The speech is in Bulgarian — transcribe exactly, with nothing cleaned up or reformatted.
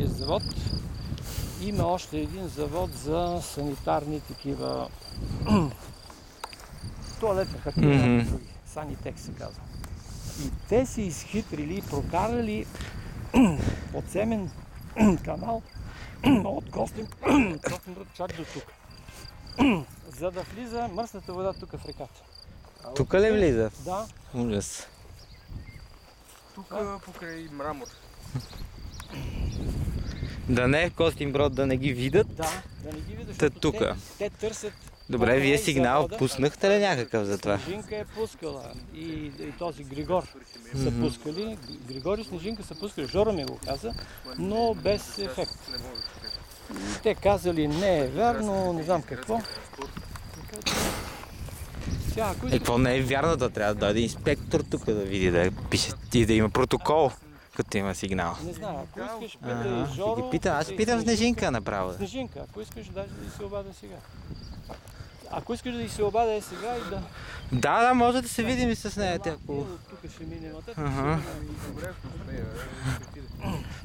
този завод. Има още един завод за санитарни такива туалетна хартия, mm-hmm. други. Санитек се казва. И те си изхитрили и прокарали подземен канал от Костин чак до тук. За да влиза мръсната вода тук в реката. Тук ли влиза? Да. Ужас. Тук покрай мрамор. Да не е в Костинброд, да не ги видят. Да, да не ги видят, Та защото тук. те, те търсят... Добре, вие е сигнал завода. пуснахте ли някакъв за това? Снежинка е пускала и, и този Григор mm-hmm. са пускали. Григор и Снежинка са пускали. Жора ми го каза, но без ефект. Те казали не е вярно, не знам какво. Сега, ако... Е, какво не е вярно, то трябва да дойде инспектор тук да види, да пише и да има протокол, като има сигнал. Не знам, ако искаш Ага, питай Жоро... ги питам, аз питам Снежинка направо. Снежинка, ако искаш даже да й се обадя сега. Ако искаш да й се обадя е сега и да... Да, да, може да се видим и с нея. Тя, Тук ще минем, а те ага. Добре, ако успея.